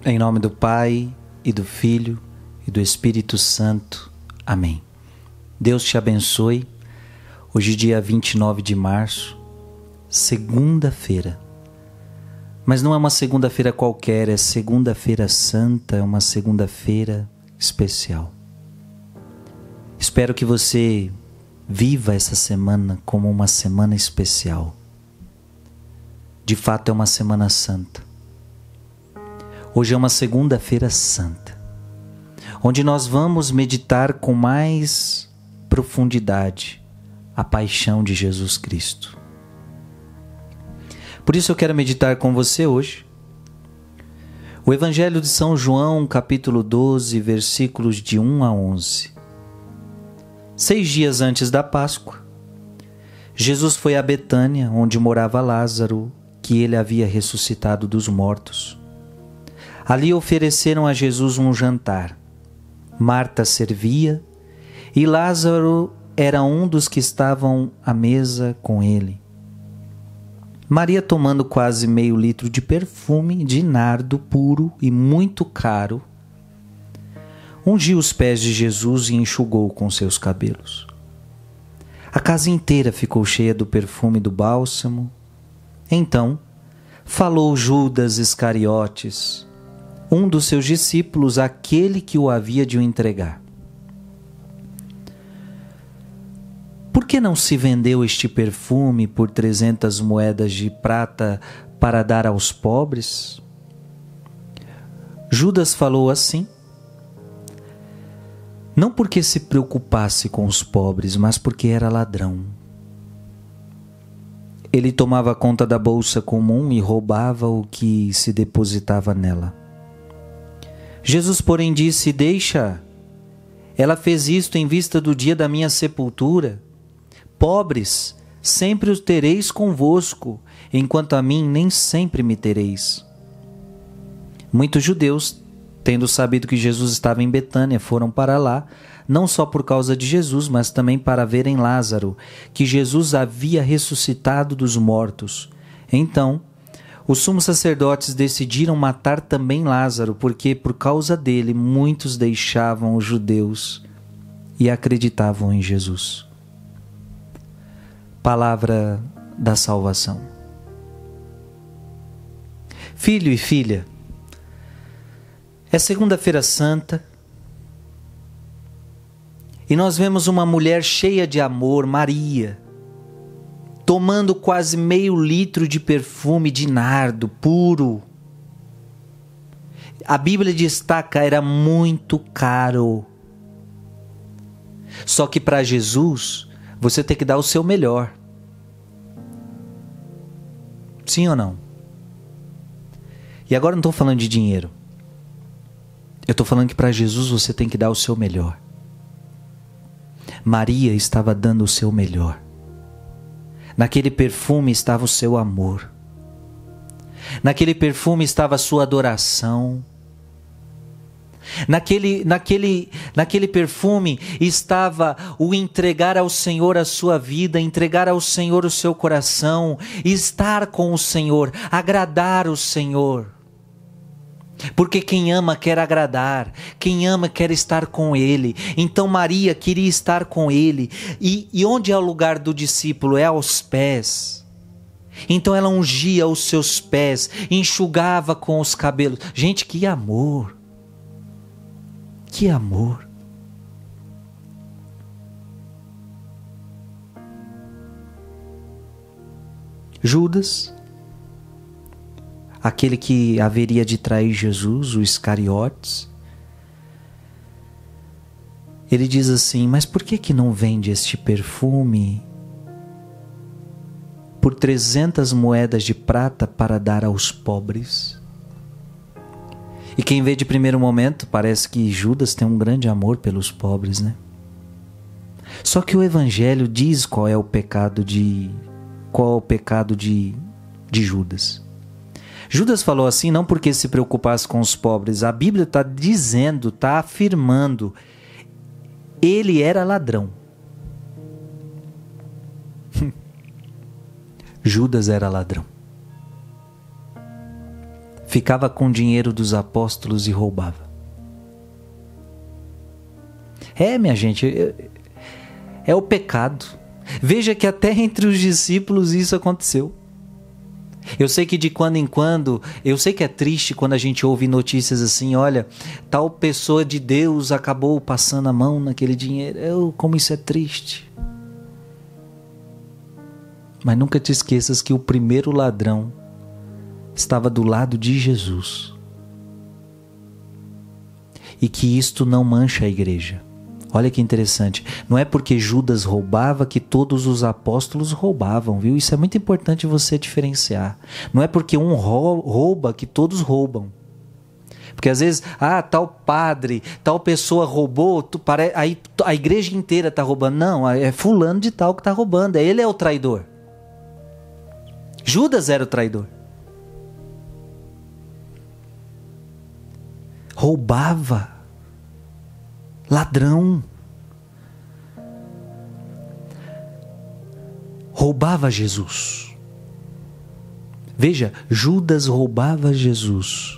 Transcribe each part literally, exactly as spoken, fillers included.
Em nome do Pai, e do Filho, e do Espírito Santo. Amém. Deus te abençoe. Hoje, dia vinte e nove de março, segunda-feira. Mas não é uma segunda-feira qualquer, é segunda-feira santa, é uma segunda-feira especial. Espero que você viva essa semana como uma semana especial. De fato, é uma semana santa. Hoje é uma segunda-feira santa, onde nós vamos meditar com mais profundidade a paixão de Jesus Cristo. Por isso eu quero meditar com você hoje o Evangelho de São João, capítulo doze, versículos de um a onze. Seis dias antes da Páscoa, Jesus foi a Betânia, onde morava Lázaro, que ele havia ressuscitado dos mortos. Ali ofereceram a Jesus um jantar. Marta servia e Lázaro era um dos que estavam à mesa com ele. Maria, tomando quase meio litro de perfume de nardo puro e muito caro, ungiu os pés de Jesus e enxugou com seus cabelos. A casa inteira ficou cheia do perfume do bálsamo. Então, falou Judas Iscariotes, um dos seus discípulos, aquele que o havia de o entregar. Por que não se vendeu este perfume por trezentas moedas de prata para dar aos pobres? Judas falou assim, não porque se preocupasse com os pobres, mas porque era ladrão. Ele tomava conta da bolsa comum e roubava o que se depositava nela. Jesus, porém, disse, deixa, ela fez isto em vista do dia da minha sepultura. Pobres, sempre os tereis convosco, enquanto a mim nem sempre me tereis. Muitos judeus, tendo sabido que Jesus estava em Betânia, foram para lá, não só por causa de Jesus, mas também para verem Lázaro, que Jesus havia ressuscitado dos mortos. Então, os sumos sacerdotes decidiram matar também Lázaro, porque por causa dele muitos deixavam os judeus e acreditavam em Jesus. Palavra da salvação. Filho e filha, é segunda-feira santa e nós vemos uma mulher cheia de amor, Maria, tomando quase meio litro de perfume de nardo puro. A Bíblia destaca, era muito caro. Só que para Jesus, você tem que dar o seu melhor. Sim ou não? E agora não estou falando de dinheiro. Eu estou falando que para Jesus você tem que dar o seu melhor. Maria estava dando o seu melhor. Naquele perfume estava o seu amor. Naquele perfume estava a sua adoração. Naquele, naquele, naquele perfume estava o entregar ao Senhor a sua vida, entregar ao Senhor o seu coração, estar com o Senhor, agradar o Senhor. Porque quem ama quer agradar, quem ama quer estar com Ele. Então Maria queria estar com Ele. E, e onde é o lugar do discípulo? É aos pés. Então ela ungia os seus pés, enxugava com os cabelos. Gente, que amor! Que amor! Judas, aquele que haveria de trair Jesus, o Iscariotes, ele diz assim, mas por que que não vende este perfume por trezentas moedas de prata para dar aos pobres? E quem vê de primeiro momento, parece que Judas tem um grande amor pelos pobres, né? Só que o Evangelho diz qual é o pecado de, qual é o pecado de, de Judas. Judas falou assim não porque se preocupasse com os pobres. A Bíblia está dizendo, está afirmando, ele era ladrão. Judas era ladrão. ficava com o dinheiro dos apóstolos e roubava. É, minha gente, é, é o pecado. Veja que até entre os discípulos isso aconteceu. Eu sei que de quando em quando, eu sei que é triste quando a gente ouve notícias assim, olha, tal pessoa de Deus acabou passando a mão naquele dinheiro. Eu, como isso é triste. Mas nunca te esqueças que o primeiro ladrão estava do lado de Jesus. E que isto não mancha a igreja. Olha que interessante, não é porque Judas roubava que todos os apóstolos roubavam, viu? Isso é muito importante você diferenciar. Não é porque um rouba que todos roubam. Porque às vezes, ah, tal padre, tal pessoa roubou, tu pare... aí a igreja inteira está roubando. Não, é fulano de tal que está roubando, ele é o traidor. Judas era o traidor. Roubava. Ladrão. Roubava Jesus. Veja, Judas roubava Jesus.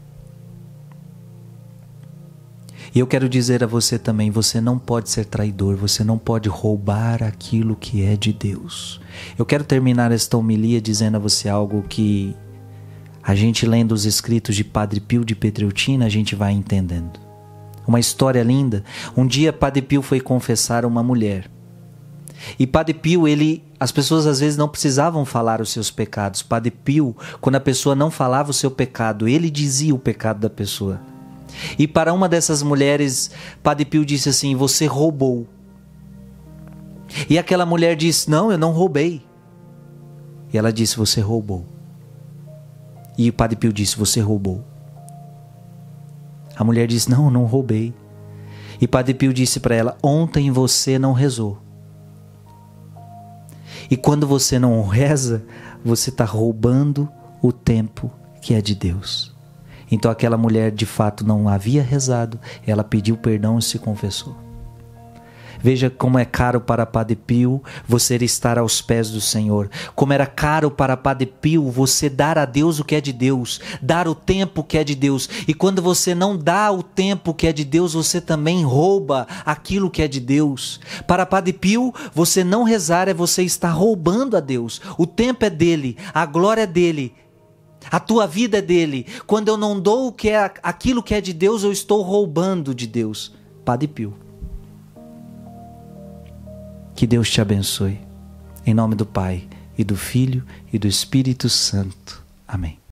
E eu quero dizer a você também, você não pode ser traidor, você não pode roubar aquilo que é de Deus. Eu quero terminar esta homilia dizendo a você algo que a gente lendo os escritos de Padre Pio de Pietrelcina, a gente vai entendendo. Uma história linda. Um dia Padre Pio foi confessar uma mulher. E Padre Pio, ele, as pessoas às vezes não precisavam falar os seus pecados. Padre Pio, quando a pessoa não falava o seu pecado, ele dizia o pecado da pessoa. E para uma dessas mulheres, Padre Pio disse assim, você roubou. E aquela mulher disse, não, eu não roubei. E ela disse, você roubou. E o Padre Pio disse, você roubou. A mulher disse, não, não roubei. E Padre Pio disse para ela, ontem você não rezou. E quando você não reza, você está roubando o tempo que é de Deus. Então aquela mulher de fato não havia rezado, ela pediu perdão e se confessou. Veja como é caro para Padre Pio você estar aos pés do Senhor. Como era caro para Padre Pio você dar a Deus o que é de Deus. Dar o tempo que é de Deus. E quando você não dá o tempo que é de Deus, você também rouba aquilo que é de Deus. Para Padre Pio, você não rezar é você estar roubando a Deus. O tempo é dele, a glória é dele. A tua vida é dele. Quando eu não dou o que é aquilo que é de Deus, eu estou roubando de Deus. Padre Pio. Que Deus te abençoe. Em nome do Pai, e do Filho, e do Espírito Santo. Amém.